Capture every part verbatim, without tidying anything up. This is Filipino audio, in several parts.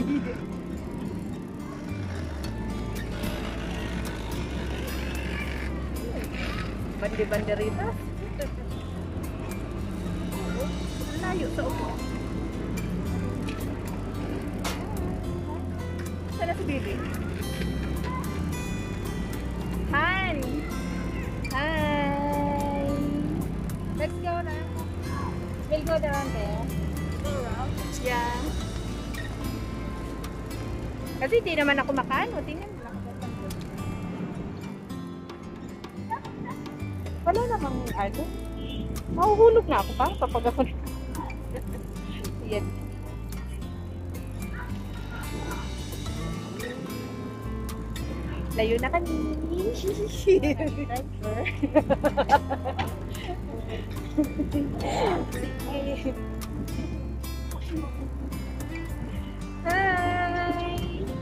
Bandi-banderitas. Layo sa upo. Sana si Bibi? Han! Hi! Let's go na. We'll go down there. Go around? Yeah. Kasi di naman ako makano. Tingnan mo lang. Wala namang ano. Mahuhulog na ako pa kapag ako. Yan. Layo na kami. Sige. Hi!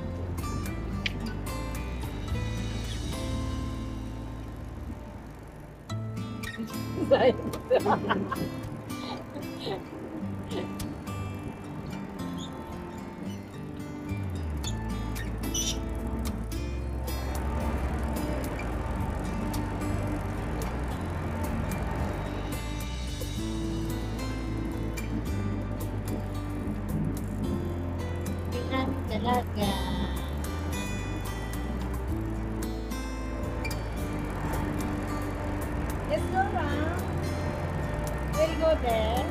Talaga. Let's go around. We'll go there.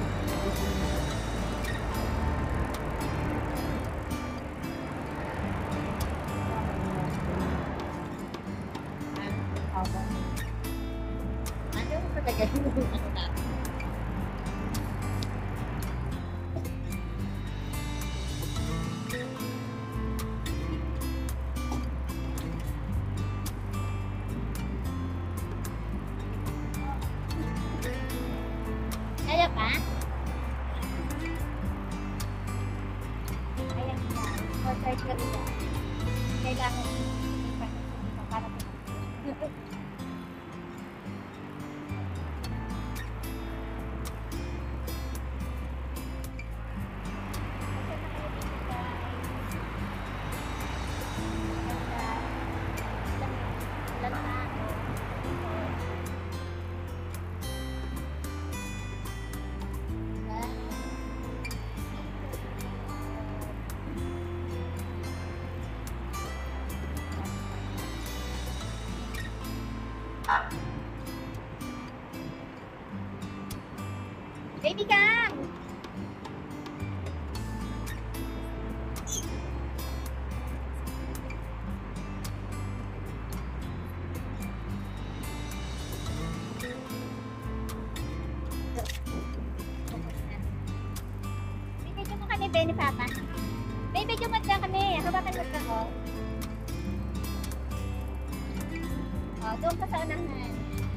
Ano mo talaga yung ano natin? Kaya pa? Ayan na. Portrait ka rin yan. Kailangan para pinag Baby Kang! Bibigyan mo kami, Benny Papa. Bibigyan mo dyan kami. Hawakan mo ka, oh. Oh, doon ka sa unahan.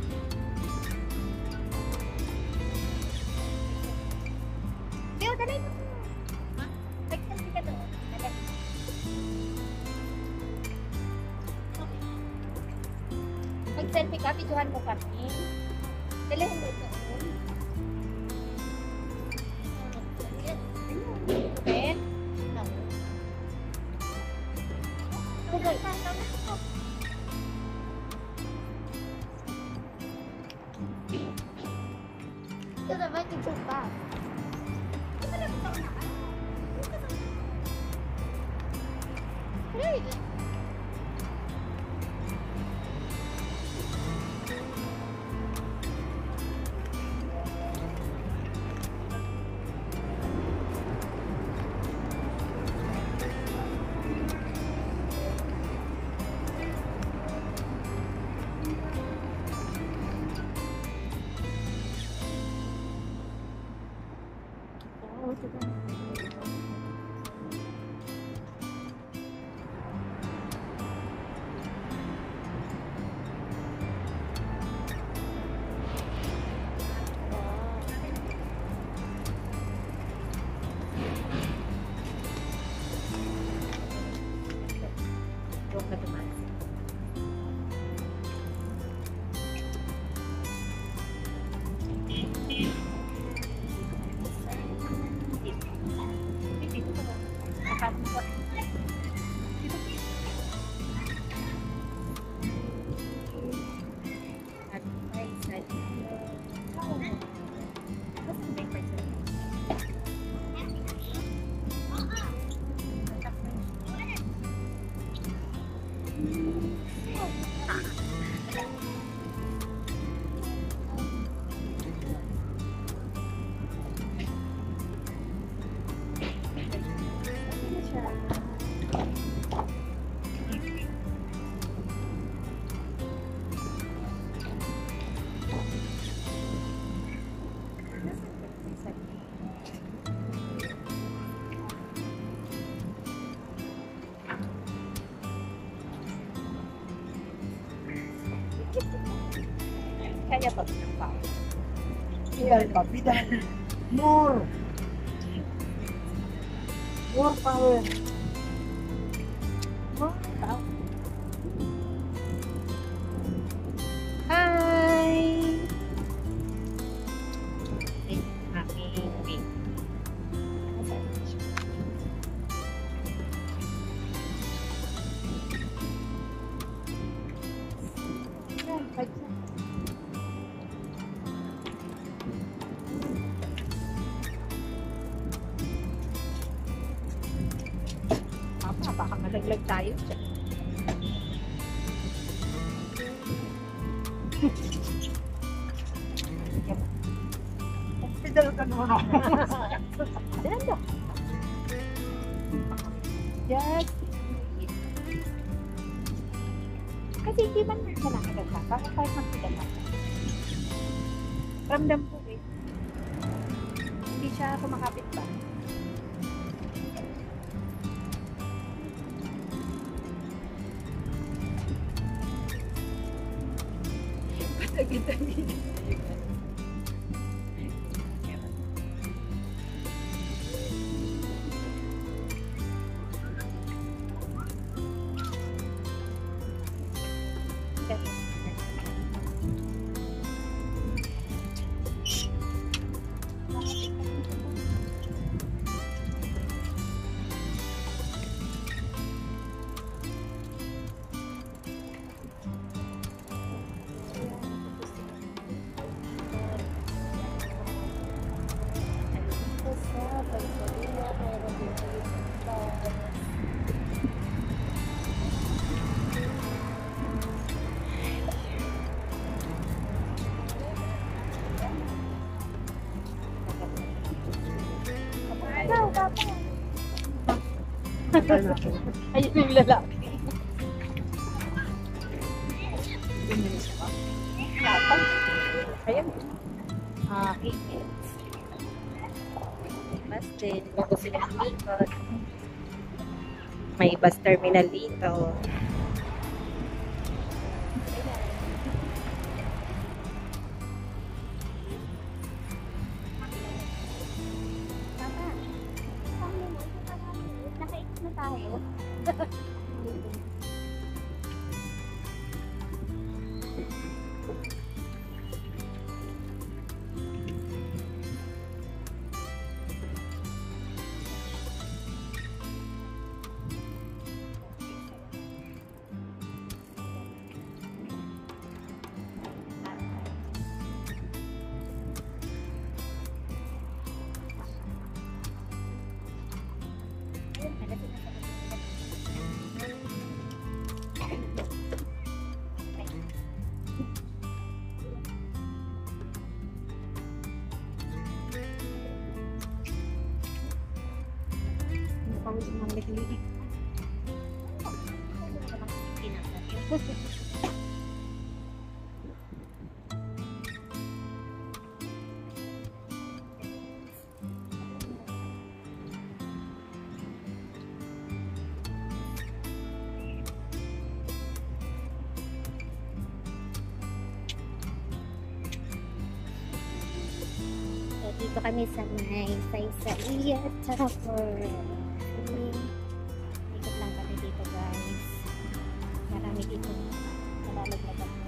Bill, dali mo. Ha? Mag-selfie ka doon. Dali. Okay. Mag-selfie ka, videohan mo kami. Dalihin mo ito. Ben? No. Okay. Ito naman yung chupa. Right. Kaya pag ng power. Bidal pa, bidal. More. More power. More power. Hi! Aking big. Papa, baka malaglag tayo. Bidal ka naman ako. Diyan daw. Just Kasi hindi man malaki daw ka. Bakit tayo magsigal na? ramdam ko eh. Hindi siya kumakapit ba? Patagit-agit. Ikaw, papa. Ayun yung lalaki. Papa. Ayun. Ah, eight minutes. Bus din. Bago sila ikot. May bus terminal dito. Papa. Paano mo? Nakaikot na tayo. Pawis ng liklik. So, dito kami sa may Saysaya Tower. Ikot lang kami dito, guys. Marami dito nalalaglagan mo.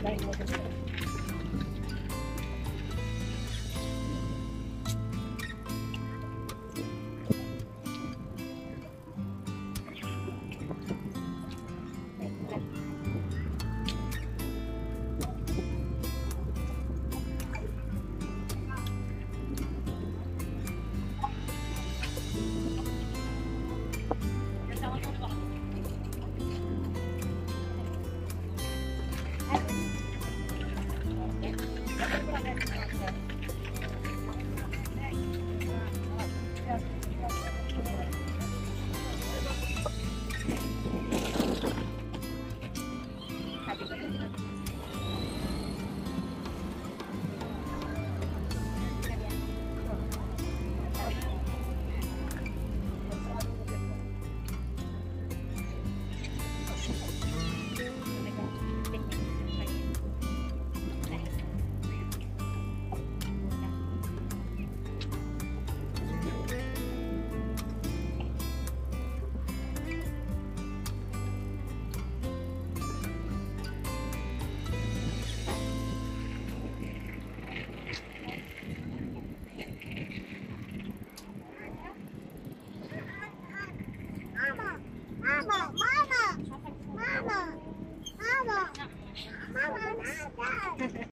Dahil mo